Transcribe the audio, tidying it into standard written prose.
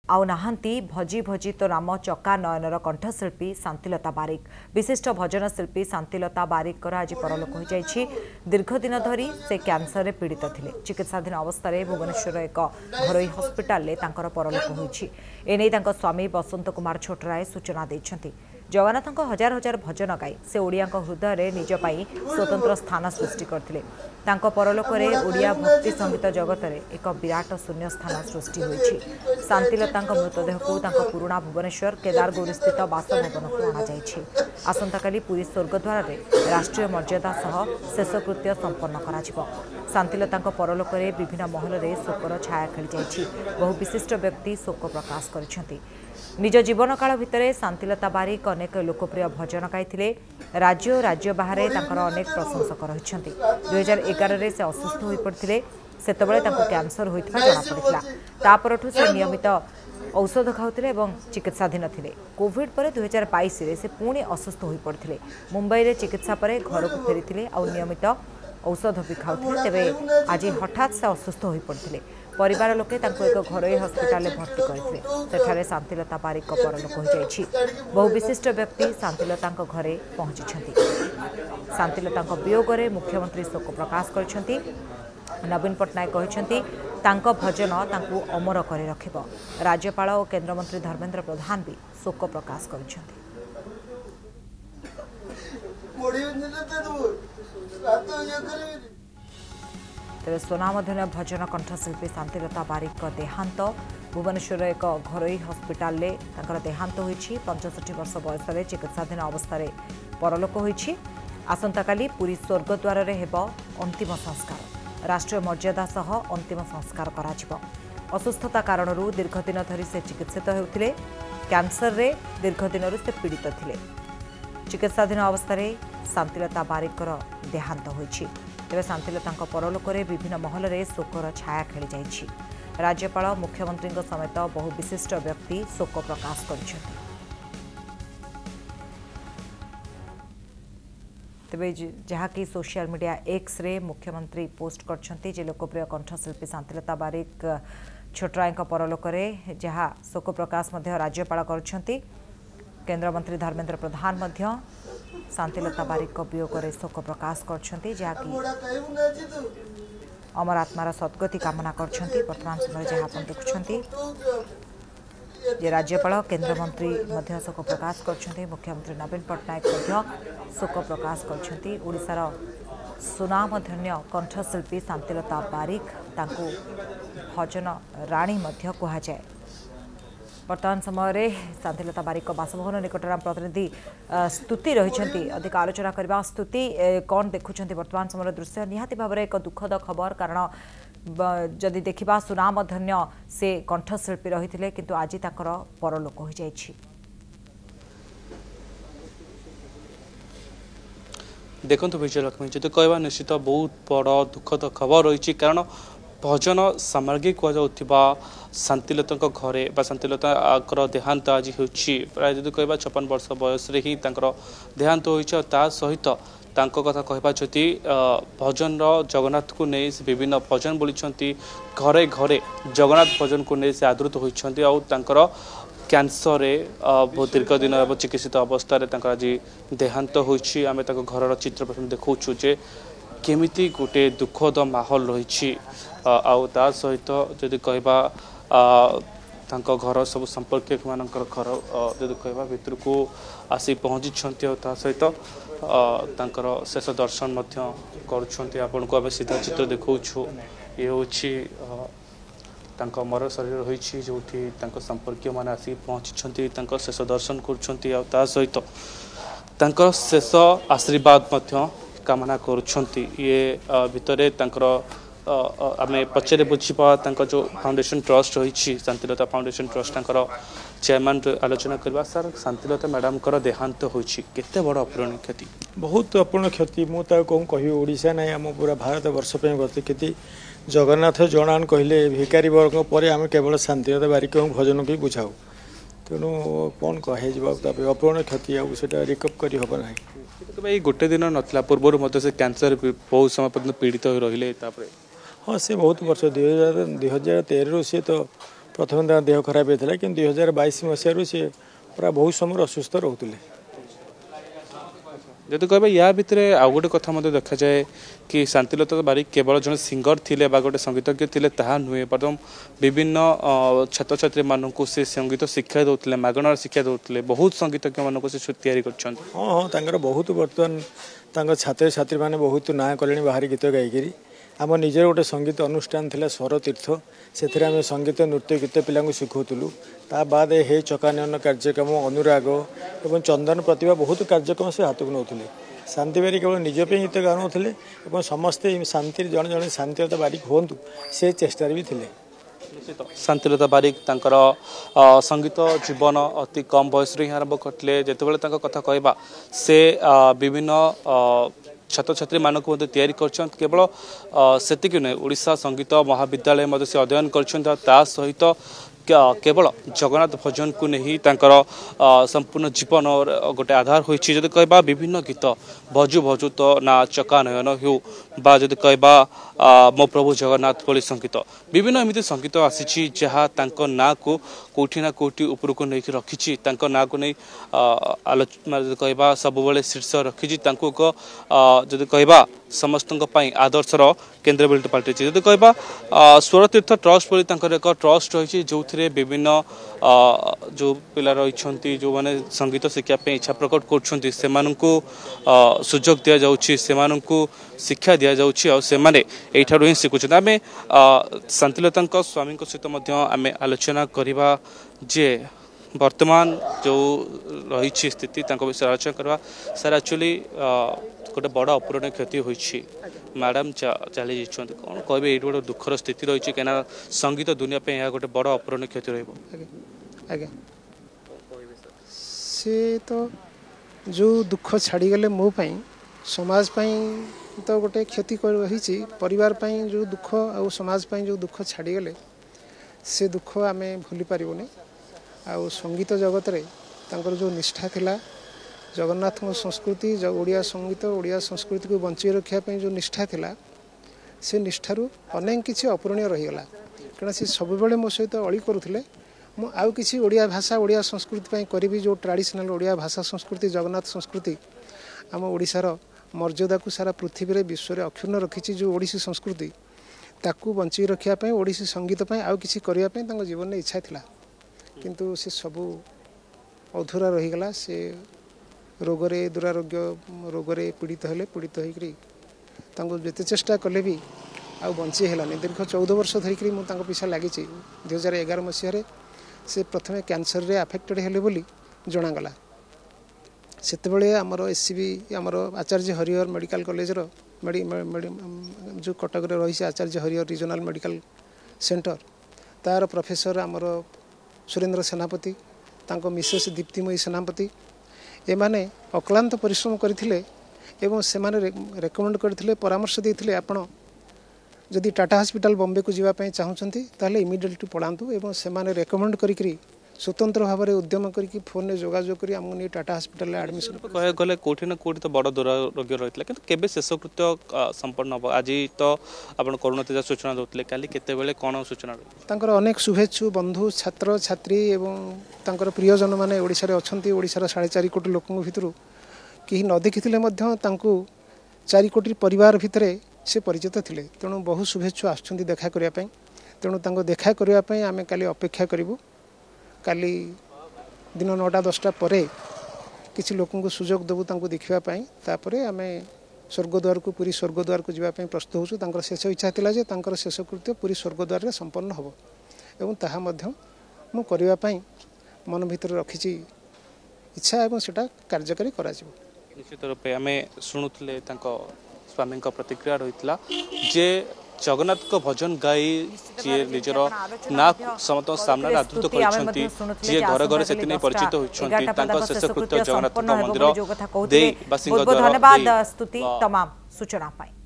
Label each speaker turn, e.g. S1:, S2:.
S1: आउ नाहांती भजी भजी तो नाम चका नयनर कंठशिल्पी शांतिलता बारिक विशिष्ट भजन शिल्पी शांतिलता बारिक आज परलोक हो जाइछि। दीर्घ दिन धरी से कैंसर पीड़ित थिले। चिकित्साधीन अवस्था भुवनेश्वर एक घरोई हस्पिटाल परलोक होइछि। एने तांको स्वामी बसंत कुमार छोटराय सूचना दैछन्ति। जगन्नाथ हजार हजार भजन गाई से ओडिया हृदय निज पाई स्वतंत्र स्थान सृष्टि करथिले। तांको परलोकरे ओडिया भक्ति संगीत जगत में एक विराट शून्य स्थान सृष्टि होइछि। शांतिलता मृतदेह को पुराणा भुवनेश्वर केदारगौरी स्थित बासभवन को अणाଯାଇଛି। आसंताकाली पुरी स्वर्गद्वार में राष्ट्रीय मर्यादा सह शेषकृत्य संपन्न करा। शांतिलता परलोकरे विभिन्न महल में शोकर छाया खेली जाइछि। बहु विशिष्ट व्यक्ति शोक प्रकाश करिसेंति। निज जीवन काल भितर शांतिलता बारिक अनेक लोकप्रिय भजन गाई। राज्य बाहर अनेक प्रशंसक रही। 2011 से असुस्थ हो पड़ते सेतबेले कैंसर होता जमापड़ा। तापरठू से नियमित औषध खाऊले और चिकित्साधीन थे। कोविड पर 2022 से पुणी असुस्थ हो पड़ते। मुंबई में चिकित्सा पर घर को फेरी और नियमित औषध भी खाऊले। तेरे आज हठात से असुस्थ हो पड़ते। परिवार लोके एक घरोई हस्पिटाल भर्ती करते। शांतिलता बारिक परलोक हो जाइछि। बहु विशिष्ट व्यक्ति शांतिलता घरे पहुंची। शांतिलता वियोग में मुख्यमंत्री शोक प्रकाश करछन्ति। नवीन पट्टनायक कहते तांको भजन तांको अमर करे रखिब। राज्यपाल और केंद्रमंत्री धर्मेंद्र प्रधान भी शोक प्रकाश करछन्ति। तेरे स्वनामधन्य भजन कंठशिल्पी शांतिलता बारिक देहांत भुवनेश्वर एक घरोई हस्पिटाल देहांत होइछि। 65 वर्ष बयस में चिकित्साधीन अवस्था परलोक होइछि। आसंताकाली पुरी स्वर्गद्वार में हेब अंतिम संस्कार। राष्ट्रीय मर्यादा सह अंतिम संस्कार करा। असुस्थता कारण दीर्घ दिन धरी से चिकित्सित होते। कैंसर रे दीर्घ दिन से पीड़ित थिले। चिकित्साधीन अवस्था शांतिलता बारिकर देहांत होइछि। तेरे शांतिलता परलोक में विभिन्न महल में शोकर छाया खेली जाइछि। राज्यपाल मुख्यमंत्री समेत बहु विशिष्ट व्यक्ति शोक प्रकाश करिसेंति। तेबे जहाँकि सोशल मीडिया एक्स रे मुख्यमंत्री पोस्ट करछन्ति जे लोकप्रिय कंठशिल्पी शांतिलता बारिक छोटराय परलोक में जहाँ शोक प्रकाश राज्यपाल करछन्ति। केंद्रमंत्री धर्मेंद्र प्रधान मध्य शांतिलता बारिक वियोग में शोक प्रकाश करछन्ति। जहाँकि अमर आत्मार सद्गति कामना करछन्ति। वर्तमान समय जहाँ आप देखुछन्ति जे राज्यपाल केंद्रमंत्री मध्य शोक प्रकाश करछन्ति। मुख्यमंत्री नवीन पट्टनायक मध्य शोक प्रकाश करछन्ति। ओडिशार सुनामधन्य कंठशिल्पी शांतिलता बारिक तांको भजन राणी मध्य कहा जाए। वर्तमान समय शांतिलता बारिक बासभवन निकटर प्रतिनिधि स्तुति रही। अधिक आलोचना करबा। स्तुति कौन देखुछन्ति वर्तमान समय दृश्य? निहाती भाव में एक दुखद खबर कारण जदि देखा सुनामधन्य से कंठशिल्पी रही किंतु आज ताकर परलोक हो जाइछि।
S2: देखो विजयलक्ष्मी जी कहवा निश्चित बहुत बड़ दुखद खबर रही। कारण भजन सामग्री कहुवा शांतिलता घरे शांतिलता देहांत आज हो प्राय जदि कह 56 वर्ष बयस ही देहांत होता सहित कथा कहवा जदि भजन जगन्नाथ को नहीं से विभिन्न भजन बोली घरे घरे जगन्नाथ भजन को नहीं से आदृत होती और कैंसर बहुत दीर्घ दिन चिकित्सित अवस्था आज देहांत होती। आम घर चित्र प्रथम देखु जे केमिति गोटे दुखद माहौल रही। आ सहित जदि कहवा घर सब संपर्क मानकर घर जदि कहवा भितर को आसी पहुँची सहित शेष दर्शन कर को आम सीधा चित्र देखु। ये हूँ मर शरीर रही जो संपर्क मैंने आसिक पहुँची शेष दर्शन कर सहित शेष आशीर्वाद कामना करुँच। ये भितर आम पचारे बुझा जो फाउंडेशन ट्रस्ट रही शांतिलता फाउंडेशन ट्रस्ट चेयरमैन आलोचना करवा। सर शांतिलता मैडम देहांत होते बड़ अपूरणीय क्षति?
S3: बहुत अपूर्ण क्षति मुझे कौन कह ओडिशा ना आम पूरा भारत वर्ष गत क्षति। जगन्नाथ जनान कहले भिकारी वर्ग पर आम केवल शांतिलता बारिक भजन भी बुझाऊ। तेणु कौन कह अपूर्ण क्षति आटा रिकव कर हम ना।
S2: गोटे दिन नाला पूर्व से कैंसर बहुत समय पर्यटन पीड़ित हो रही। हाँ
S3: से बहुत वर्ष 2013 सी तो प्रथम देह खराब होता है कि 2022 मसीह सी पूरा बहुत समय असुस्थ रोते।
S2: जदि कह या भितर आउ गोटे कथा देखा जाए कि शांतिलता बारिक केवल जन सिंगर थिले बा गोटे संगीतज्ञ थिले ताहा नुहे बरम विभिन्न छात्र छात्री मानक से संगीत शिक्षा दौले मागणार शिक्षा दौले बहुत संगीतज्ञ मानक से तैयारी कर
S3: हाँ हाँ तांकर बहुत बर्तमान छात्र छात्री मैंने बहुत ना कले बाहर गीत गायिकी आम निजर गोटे संगीत अनुष्ठान थिला स्वर तीर्थ से संगीत नृत्य गीत पिला शिखुलु ता बाद हे चकानयन कार्यक्रम अनुराग एवं चंदन प्रतिभा बहुत कार्यक्रम से हाथ को नौले। शांति बारिक केवल निजपे गीत गाउले और समस्ते शांति जड़े जड़े शांतिलता बारिक हूँ से चेष्टार भी थे।
S2: शांतिलता बारिक तांकर संगीत जीवन अति कम बयस ही आरंभ करते जिते कथा कहवा से विभिन्न छात्र छात्री मानक तैयारी कर केवल सेतिक नुहे ओडिशा संगीत महाविद्यालय से अध्ययन कर सहित केवल जगन्नाथ भजन को नहीं तांकर संपूर्ण जीवन और गोटे आधार होइछि। जदि कहबा विभिन्न गीत भजु भजु तो ना चकानयन हो बा जदि कहबा मो प्रभु जगन्नाथ भली संगीत विभिन्न एमती संगीत आसी जहाँ तांको ना को कोठी ना कोठी ऊपर को नहीं रखी तांको ना को नहीं आलोचना जदि कहबा सब बेले शीर्ष रखी तांको जदि कहबा समस्त आदर्शर केन्द्र बिल्ट पाल्टी जदि कहबा स्वरतीर्थ ट्रस्ट बोली एक ट्रस्ट रही जो विभिन्न जो पिला रही जो माने संगीत शिक्षा इच्छा प्रकट कर सुजोग दि जाउछि शिक्षा दि जाउछि और से माने एठारु ही शिखुछन। आम शांतिलता स्वामी सहित आम आलोचना करवा जे वर्तमान जो रही स्थिति विषय आलोचना करवा सर एक्चुअली गोटे बड़ अपूरणीय क्षति होइछि मैडम चली जाइछन्ति कौन कहबे ये गोटे दुखर स्थिति रही कहीं संगीत दुनिया पे यह गोटे बड़ अपूरणीय क्षति रहिबो।
S4: आगे से तो जो दुख छाड़ी गले मो पई समाज पई तो गोटे क्षति रही परिवार पई जो दुख और समाज पई जो दुख छाड़ी गले से दुख आमे भूली पारिबोनी। आ संगीत जगत रे तांकर जो निष्ठा थिला जगन्नाथ संस्कृति ओडिया संगीत ओडिया संस्कृति को बंची रखापी जो निष्ठा थिला से निष्ठारू अनेक किसी अपूरणीय रहीगला कहीं से सब मो सहित अड़ी करुले मु आउ किसी ओडिया भाषा ओडिया संस्कृति करी जो ट्रेडिशनल ओडिया भाषा संस्कृति जगन्नाथ संस्कृति आम ओडिशार मर्यादा को सारा पृथ्वी में विश्व में अक्षुण्ण रखी जो ओडिसी संस्कृति ताकू बंची रखापी ओडिसी संगीत आउ किसी करने जीवन में इच्छा थिला किंतु से सबू अधूरा रहीगला से रोगरे दुरारोग्य रोगरे पीड़ित हेले पीड़ित होकर जिते चेष्टा कले भी आउ बंची हेलानी दीर्घ 14 वर्ष धरिक मुझे पिछा लगी 2011 मसीह से प्रथमे कैंसर रे अफेक्टेड हेले बोली जनागला से आमर एससीबी आमर आचार्य हरिहर मेडिकल कॉलेज जो कटक रही Acharya Harihar regional medical centre तार प्रोफेसर आमर सुरेंद्र सेनापति तांको मिसेस दीप्तिमयी सेनापति एमाने अक्लांत परिश्रम करथिले एवं सेमाने रेकमेंड करथिले परामर्श देथिले आपण जदि टाटा हॉस्पिटल बॉम्बे को जीवाई चाहूँगी ताहले इमिडिएटली पढ़ातु एवं सेमाने रेकमेंड करी स्वतंत्र भाव में उद्यम करके फोन में जोगाजोग कर आमको नहीं टाटा हॉस्पिटल एडमिशन
S2: कह गले कोठी ना कोठी तो बड़ दुरारोग्य रही है केबे शेषकृत्य संपन्न हम आज तो आप करुणा सूचना दौले काली केतेबेले कौन सूचना
S4: तांकर अनेक शुभेच्छु बंधु छात्र छात्री एवं तांकर प्रियजन माने ओडिशा रे अछंती ओडिशा 4.5 कोटी लोकों भितर कहीं न देखिथिले मध्य तांकु 4 कोटी परिवार भितर से परिचित थिले तेणु बहु शुभेच्छु आछंती देखा करिया पई तेणु तांको देखा करिया पई आमे काली अपेक्षा करिवु काली दिन 9-10टा परे किसी लोकों को सुजोग देवु तांको देखिवाई तापरे आमे स्वर्गद्वार को पूरी स्वर्गद्वार को जीवाई प्रस्तुत होचु शेष इच्छा थिला जे तांकर शेषकृत्य पूरी स्वर्गद्वार रे संपन्न हबो एवं ताहा मध्य मु करिवा पई मन भितर रखिछि इच्छा एवं सेटा कार्यकारी करा जिवो।
S2: निश्चित रूपे आमे शुणुतले तांको स्वामी प्रतिक्रिया रही जे जगन्नाथ को भजन गाई जी निजर ना समस्त सामने आदृत कर घर घर से परिचित होती शेषकृत्य जगन्नाथ मंदिर
S1: धन्यवाद स्तुति तमाम सूचना पाई।